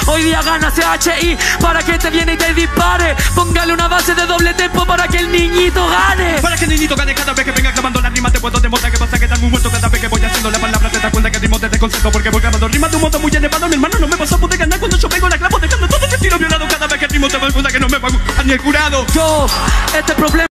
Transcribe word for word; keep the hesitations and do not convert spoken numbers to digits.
Hoy día gana C H I para que te viene y te dispare. Póngale una base de doble tempo para que el niñito gane. Para que el niñito gane cada vez que venga clavando las rimas. Te puedo demostrar que pasa que estás muy muerto cada vez que voy haciendo la palabra. Te das cuenta que ritmo te desconcerto porque voy clavando rimas de un modo muy elevado. Mi hermano, no me vas a poder ganar cuando yo vengo la clavo, dejando todo ese tiro violado. Cada vez que el ritmo te das cuenta que no me va a gustar ni el jurado. Yo, este problema